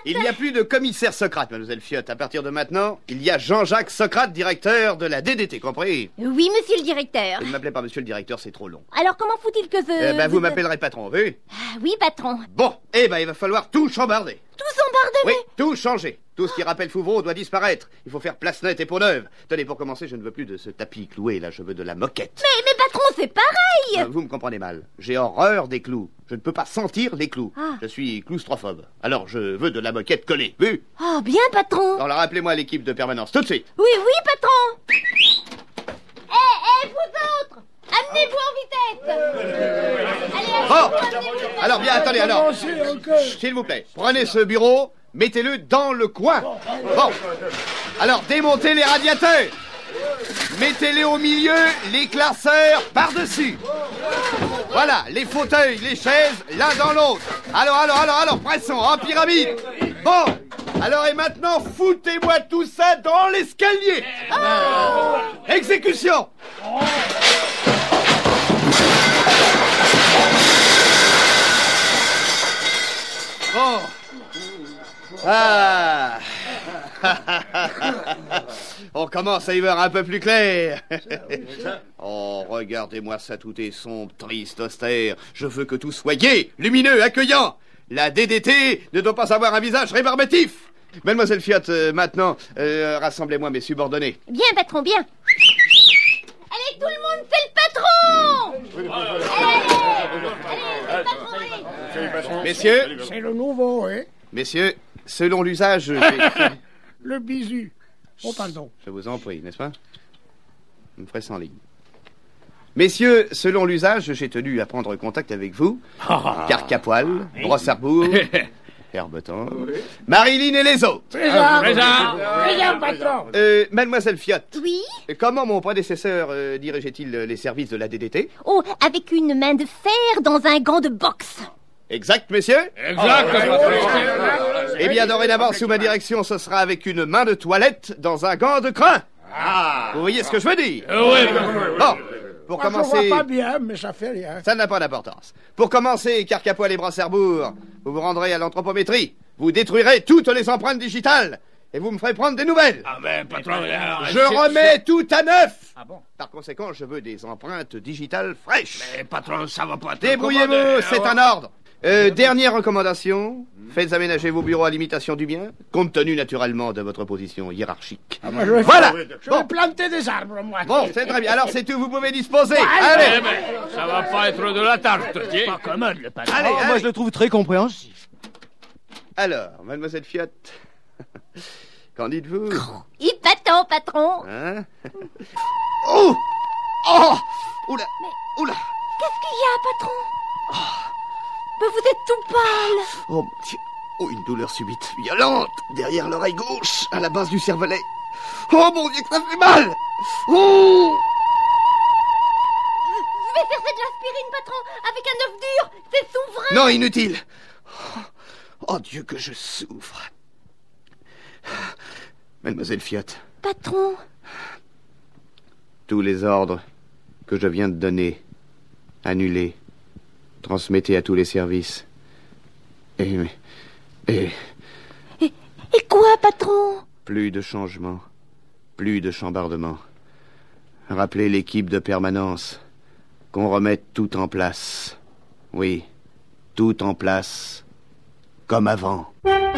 Il n'y a plus de commissaire Socrate, mademoiselle Fiotte. À partir de maintenant, il y a Jean-Jacques Socrate, directeur de la DDT, compris? Oui, monsieur le directeur. Ne m'appelez pas monsieur le directeur, c'est trop long. Alors comment faut-il que je... Vous m'appellerez patron, vu? Ah, oui, patron. Bon, il va falloir tout chambarder. Tout s'embarder? Oui, tout changer. Tout ce qui rappelle Fouvreau doit disparaître. Il faut faire place nette et peau neuve. Tenez, pour commencer, je ne veux plus de ce tapis cloué, là, je veux de la moquette. Mais patron, c'est pareil. Vous me comprenez mal. J'ai horreur des clous. Je ne peux pas sentir les clous. Ah. Je suis claustrophobe. Alors, je veux de la moquette collée, vu? Oh, bien, patron. Alors, rappelez-moi l'équipe de permanence, tout de suite. Oui, patron. Hé, vous autres, amenez-vous en vitesse. Allez, Bon, alors bien, attendez, alors. S'il vous plaît, prenez ce bureau, mettez-le dans le coin. Bon, alors démontez les radiateurs. Mettez-les au milieu, les classeurs par-dessus. Voilà, les fauteuils, les chaises, l'un dans l'autre. Alors, pressons, en pyramide. Bon, alors et maintenant, foutez-moi tout ça dans l'escalier. Exécution. Bon. Ah. On commence à y voir un peu plus clair. Oh, regardez-moi ça, tout est sombre, triste, austère. Je veux que tout soit gai, lumineux, accueillant. La DDT ne doit pas avoir un visage rébarbatif. Mademoiselle Fiotte, maintenant, rassemblez-moi mes subordonnés. Bien, patron, bien. Allez, tout le monde, c'est le patron. Allez, le patron. Messieurs, C'est le nouveau, hein? messieurs, selon l'usage... Le bisu. Oh, pardon. Je vous en prie, n'est-ce pas? Je me ferai sans ligne. Messieurs, selon l'usage, j'ai tenu à prendre contact avec vous. Carcapoil, Brossarbourg, Herbeton, Marilyn et les autres. Présent, patron. Mademoiselle Fiotte, Oui? comment mon prédécesseur dirigeait-il les services de la DDT? Oh, avec une main de fer dans un gant de boxe. Exact, messieurs? Exact. Eh bien, dorénavant, sous ma direction, ce sera avec une main de toilette dans un gant de crin. Vous voyez ce que je veux dire? Bon, pour Moi, je commencer... vois pas bien, mais ça fait rien. Ça n'a pas d'importance. Pour commencer, Carcapoil et Brossarbourg, vous vous rendrez à l'anthropométrie. Vous détruirez toutes les empreintes digitales. Et vous me ferez prendre des nouvelles. Ah ben, patron... Je remets tout à neuf. Ah bon? Par conséquent, je veux des empreintes digitales fraîches. Mais patron, ça va pas être... Débrouillez-vous, c'est un ordre. Dernière recommandation, faites aménager vos bureaux à l'imitation du bien, compte tenu naturellement de votre position hiérarchique. Moi, je vais Voilà. Je vais planter des arbres, moi. Bon, c'est très bien. Alors c'est tout, vous pouvez disposer. Eh Allez, ben, ça va pas être de la tarte, tiens. Pas commode, le patron. allez, Moi, allez. je le trouve très compréhensif. Alors, mademoiselle Fiotte, qu'en dites-vous? Épatant, patron. Hein? Oh! Oh! Oula! Oula! Qu'est-ce qu'il y a, patron? Mais vous êtes tout pâle. Oh mon Dieu! Oh, une douleur subite, violente, derrière l'oreille gauche, à la base du cervelet. Oh mon Dieu, que ça fait mal! Oh! Je vais faire de l'aspirine, patron, avec un œuf dur. C'est souverain. Non, inutile! Oh Dieu, que je souffre! Mademoiselle Fiotte, Patron. tous les ordres que je viens de donner, annulés, transmettez à tous les services. Et Et quoi, patron? plus de changements, plus de chambardements. Rappelez l'équipe de permanence, qu'on remette tout en place. Oui, tout en place, comme avant.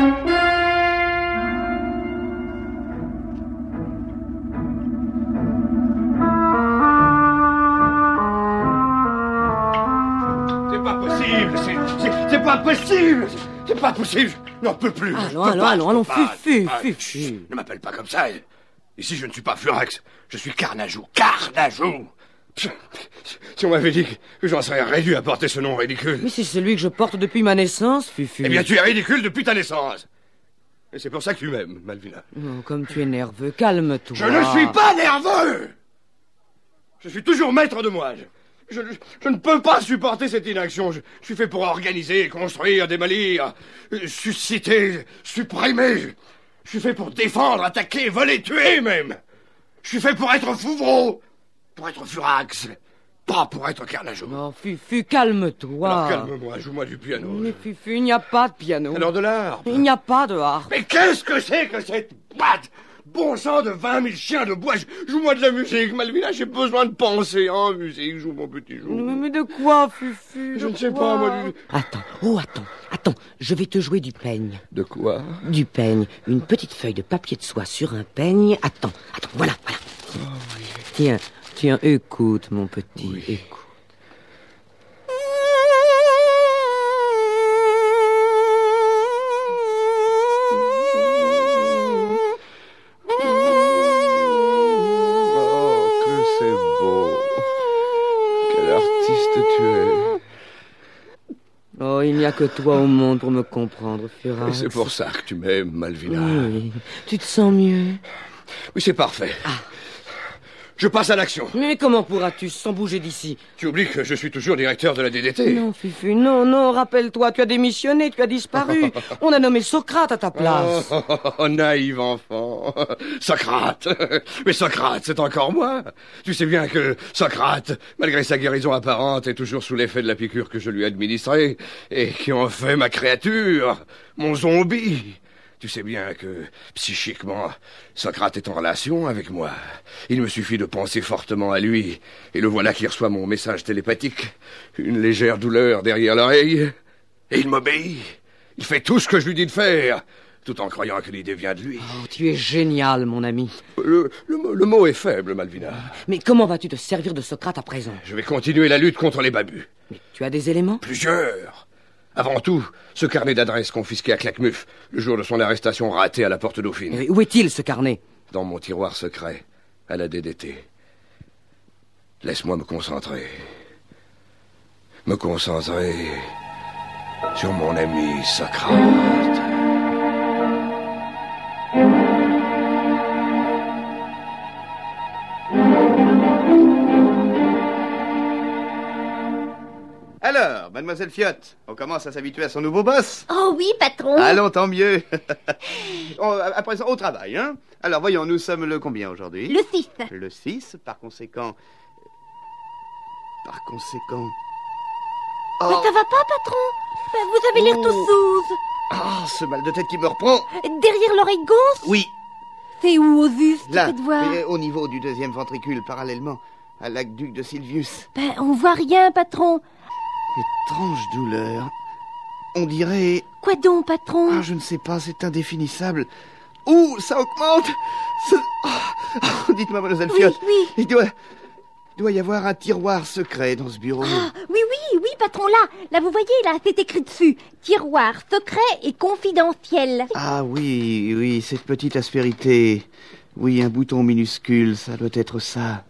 C'est pas possible, c'est pas possible. C'est pas possible, je n'en peux plus. Allons, Fufu. Ne m'appelle pas comme ça. Ici, je ne suis pas Furax, je suis Carnajou. Carnajou. Si on m'avait dit que j'en serais réduit à porter ce nom ridicule. Mais c'est celui que je porte depuis ma naissance, Fufu. Eh bien, tu es ridicule depuis ta naissance. Et c'est pour ça que tu m'aimes, Malvina. Oh, comme tu es nerveux, calme-toi. Je ne suis pas nerveux. Je suis toujours maître de moi. Je ne peux pas supporter cette inaction. Je suis fait pour organiser, construire, démolir, susciter, supprimer. Je suis fait pour défendre, attaquer, voler, tuer même. Je suis fait pour être Fouvreau, pour être Furax, pas pour être carnageau. Non, Fufu, calme-toi. Alors calme-moi, joue-moi du piano. Mais Fufu, il n'y a pas de piano. Alors de l'harpe. Il n'y a pas de harpe. Mais qu'est-ce que c'est que cette boîte? Bon sang de 20 000 chiens de bois, joue-moi de la musique, Malvina, j'ai besoin de penser en musique, joue mon petit joue. Mais de quoi, Fufu? Je ne sais pas, moi. Attends, je vais te jouer du peigne. De quoi? Du peigne, une petite feuille de papier de soie sur un peigne. Attends, voilà. Oh, oui. Tiens, écoute, mon petit, oui. Écoute. Oh, il n'y a que toi au monde pour me comprendre, Furax. C'est pour ça que tu m'aimes, Malvina. Oui, tu te sens mieux? Oui, c'est parfait. Je passe à l'action. Mais comment pourras-tu sans bouger d'ici? Tu oublies que je suis toujours directeur de la DDT. Non, Fufu, non, rappelle-toi, tu as démissionné, tu as disparu. On a nommé Socrate à ta place. Oh, naïf enfant. Socrate. Mais Socrate, c'est encore moi. Tu sais bien que Socrate, malgré sa guérison apparente, est toujours sous l'effet de la piqûre que je lui ai administrée et qui en fait ma créature, mon zombie. Tu sais bien que, psychiquement, Socrate est en relation avec moi. Il me suffit de penser fortement à lui, et le voilà qui reçoit mon message télépathique. Une légère douleur derrière l'oreille, et il m'obéit. Il fait tout ce que je lui dis de faire, tout en croyant que l'idée vient de lui. Oh, tu es génial, mon ami. Le mot est faible, Malvina. Mais comment vas-tu te servir de Socrate à présent? Je vais continuer la lutte contre les babus. Mais tu as des éléments? Plusieurs. Avant tout, ce carnet d'adresses confisqué à Claquemuf, le jour de son arrestation ratée à la Porte Dauphine. Où est-il, ce carnet? Dans mon tiroir secret, à la DDT. Laisse-moi me concentrer. Me concentrer sur mon ami Socrate. Alors, mademoiselle Fiotte, on commence à s'habituer à son nouveau boss. Oh oui, patron. Allons, tant mieux. À présent, au travail, hein. Alors, voyons, nous sommes le combien aujourd'hui? Le 6. Le 6, par conséquent... Mais ça va pas, patron? Vous avez l'air tout souze. Ah, ce mal de tête qui me reprend. Derrière l'oreille gauche? Oui, C'est où, au juste? là, Faites voir. au niveau du deuxième ventricule, parallèlement à l'aqueduc de Silvius. On voit rien, patron. Étrange douleur. On dirait... Quoi donc, patron? Ah, je ne sais pas, c'est indéfinissable. Ouh, ça augmente. Dites-moi, mademoiselle Fiotte. Oui. Il doit y avoir un tiroir secret dans ce bureau. Oui, patron, là, vous voyez, là, c'est écrit dessus. Tiroir secret et confidentiel. Ah oui, cette petite aspérité. Oui, un bouton minuscule, ça doit être ça.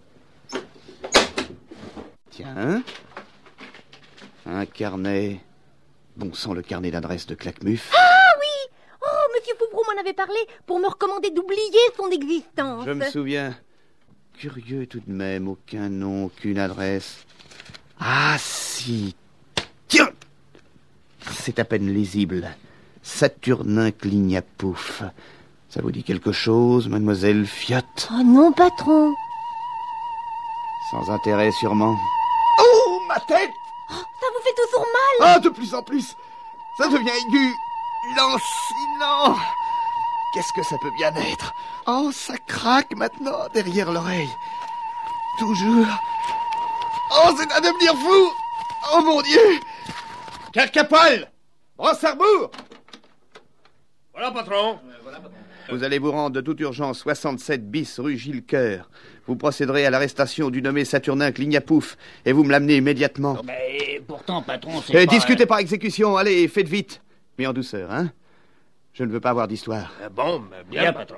Tiens. Un carnet. Bon sang, le carnet d'adresse de Claquemuf. Ah oui! Oh, monsieur Foubrou m'en avait parlé pour me recommander d'oublier son existence. Je me souviens. Curieux tout de même, aucun nom, aucune adresse. Ah si. Tiens! C'est à peine lisible. Saturnin Clignapouf. Ça vous dit quelque chose, mademoiselle Fiotte? Oh non, patron. Sans intérêt, sûrement. Oh, ma tête! Ça vous fait toujours mal? Ah, de plus en plus. Ça devient aigu. Lancinant. Qu'est-ce que ça peut bien être? Oh, ça craque maintenant derrière l'oreille. Toujours. Oh, c'est à devenir fou. Oh, mon Dieu. Carcapole. Brossarbourg. Voilà, patron. Vous allez vous rendre de toute urgence 67 bis rue Gilles Coeur. Vous procéderez à l'arrestation du nommé Saturnin Clignapouf et vous me l'amenez immédiatement. Mais pourtant, patron, c'est pas... Discutez par exécution, allez, faites vite. Mais en douceur, hein. Je ne veux pas avoir d'histoire. Bon, bien, patron.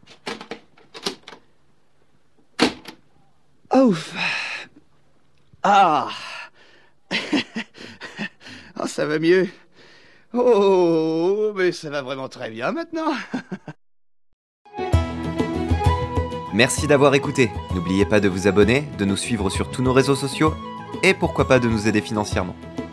Ouf. Ah. Oh, ça va mieux. Oh, mais ça va vraiment très bien maintenant. Merci d'avoir écouté. N'oubliez pas de vous abonner, de nous suivre sur tous nos réseaux sociaux et pourquoi pas de nous aider financièrement.